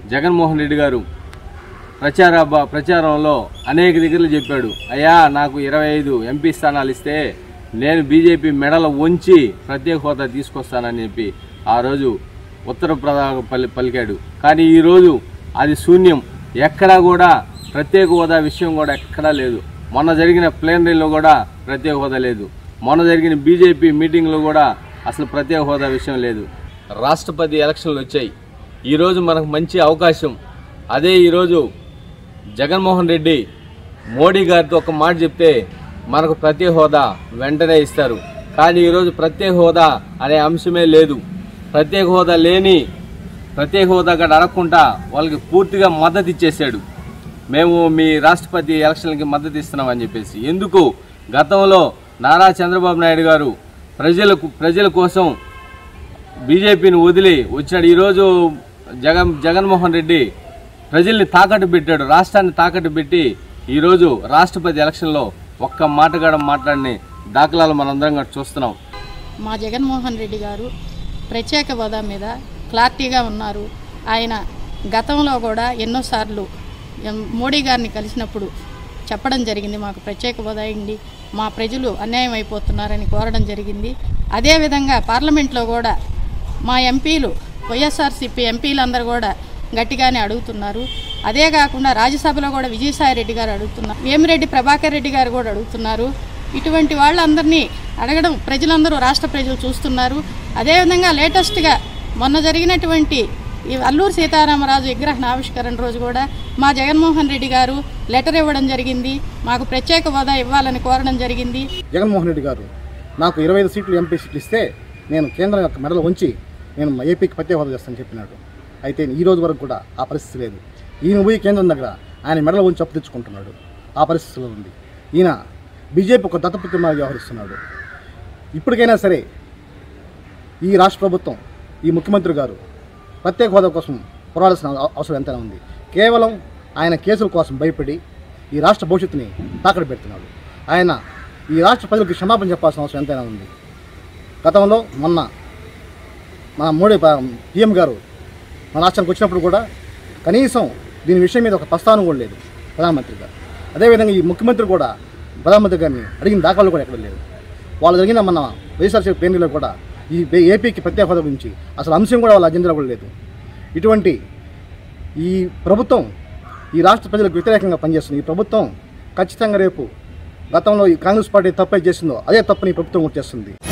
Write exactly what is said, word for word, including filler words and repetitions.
జగన్మోహన్ రెడ్డి గారు ప్రచార ప్రచారంలో అనేక దగ్గరలు చెప్పాడు, అయ్యా నాకు ఇరవై ఐదు ఎంపీ స్థానాలు ఇస్తే నేను బీజేపీ మెడల వంచి ప్రత్యేక హోదా తీసుకొస్తానని చెప్పి ఆ రోజు ఉత్తర ప్రధాన పలి పలికాడు. కానీ ఈరోజు అది శూన్యం. ఎక్కడా కూడా ప్రత్యేక హోదా విషయం కూడా ఎక్కడా లేదు. మొన్న జరిగిన ప్లేనరీలో కూడా ప్రత్యేక హోదా లేదు. మొన్న జరిగిన బీజేపీ మీటింగ్లో కూడా అసలు ప్రత్యేక హోదా విషయం లేదు. రాష్ట్రపతి ఎలక్షన్లు వచ్చాయి. ఈరోజు మనకు మంచి అవకాశం. అదే ఈరోజు జగన్మోహన్ రెడ్డి మోడీ గారితో ఒక మాట చెప్తే మనకు ప్రత్యేక హోదా వెంటనే ఇస్తారు. కానీ ఈరోజు ప్రత్యేక హోదా అనే అంశమే లేదు. ప్రత్యేక హోదా లేని ప్రత్యేక హోదా గడ అడగకుండా వాళ్ళకి పూర్తిగా మద్దతు ఇచ్చేసాడు. మేము మీ రాష్ట్రపతి ఎలక్షన్లకి మద్దతు ఇస్తున్నామని చెప్పేసి. ఎందుకు? గతంలో నారా చంద్రబాబు నాయుడు గారు ప్రజలకు ప్రజల కోసం బీజేపీని వదిలి వచ్చినాడు. ఈరోజు జగన్ జగన్మోహన్ రెడ్డి ప్రజల్ని తాకట్టు పెట్టాడు, రాష్ట్రాన్ని తాకట్టు పెట్టి ఈరోజు రాష్ట్రపతి ఎలక్షన్లో ఒక్క మాటగాడ మాట్లాడిన దాఖలాలు మనందరం చూస్తున్నాం. మా జగన్మోహన్ రెడ్డి గారు ప్రత్యేక హోదా మీద క్లారిటీగా ఉన్నారు. ఆయన గతంలో కూడా ఎన్నోసార్లు మోడీ గారిని కలిసినప్పుడు చెప్పడం జరిగింది, మాకు ప్రత్యేక హోదా ఇవ్వండి, మా ప్రజలు అన్యాయం అయిపోతున్నారని కోరడం జరిగింది. అదేవిధంగా పార్లమెంట్లో కూడా మా ఎంపీలు వైఎస్ఆర్సీపీ ఎంపీలందరూ కూడా గట్టిగానే అడుగుతున్నారు. అదే కాకుండా రాజ్యసభలో కూడా విజయసాయి రెడ్డి గారు అడుగుతున్నారు, వేమిరెడ్డి ప్రభాకర్ రెడ్డి గారు కూడా అడుగుతున్నారు. ఇటువంటి వాళ్ళందరినీ అడగడం ప్రజలందరూ రాష్ట్ర ప్రజలు చూస్తున్నారు. అదేవిధంగా లేటెస్ట్గా మొన్న జరిగినటువంటి ఈ అల్లూరు సీతారామరాజు విగ్రహ ఆవిష్కరణ రోజు కూడా మా జగన్మోహన్ రెడ్డి గారు లెటర్ ఇవ్వడం జరిగింది, మాకు ప్రత్యేక హోదా ఇవ్వాలని కోరడం జరిగింది. జగన్మోహన్ రెడ్డి గారు నాకు ఇరవై ఐదు సీట్లు ఎంపీ సీట్లు ఇస్తే నేను కేంద్రం యొక్క మెడలు ఉంచి నేను ఏపీకి ప్రత్యేక హోదా చేస్తానని చెప్పినాడు. అయితే ఈ రోజు వరకు కూడా ఆ పరిస్థితి లేదు. ఈయన పోయి కేంద్రం దగ్గర ఆయన మెడల ఉంచి అప్పు తెచ్చుకుంటున్నాడు. ఆ పరిస్థితిలో ఉంది. ఈయన బీజేపీ ఒక దత్తపుత్రగా వ్యవహరిస్తున్నాడు. ఇప్పటికైనా సరే ఈ రాష్ట్ర ప్రభుత్వం, ఈ ముఖ్యమంత్రి గారు ప్రత్యేక హోదా కోసం పోరాడాల్సిన అవసరం ఎంతైనా ఉంది. కేవలం ఆయన కేసుల కోసం భయపడి ఈ రాష్ట్ర భవిష్యత్తుని తాకట్టు పెడుతున్నాడు. ఆయన ఈ రాష్ట్ర ప్రజలకు క్షమాపణ చెప్పాల్సిన అవసరం ఎంతైనా ఉంది. గతంలో మొన్న మన మోడీ పీఎం గారు మన రాష్ట్రానికి వచ్చినప్పుడు కూడా కనీసం దీని విషయం మీద ఒక ప్రస్తావన కూడా లేదు ప్రధానమంత్రి గారు. అదేవిధంగా ఈ ముఖ్యమంత్రి కూడా ప్రధానమంత్రి గారిని అడిగిన దాఖలు కూడా ఎక్కడ లేదు. వాళ్ళు జరిగిన మన వైఎస్ఆర్సీపీ ప్లేనరీలో కూడా ఈ ఏపీకి ప్రత్యేక హోదా గురించి అసలు అంశం కూడా వాళ్ళ అజెండాలో కూడా లేదు. ఇటువంటి ఈ ప్రభుత్వం ఈ రాష్ట్ర ప్రజలకు వ్యతిరేకంగా పనిచేస్తుంది. ఈ ప్రభుత్వం ఖచ్చితంగా రేపు గతంలో ఈ కాంగ్రెస్ పార్టీ తప్పే చేసిందో అదే తప్పుని ఈ ప్రభుత్వం చేస్తుంది.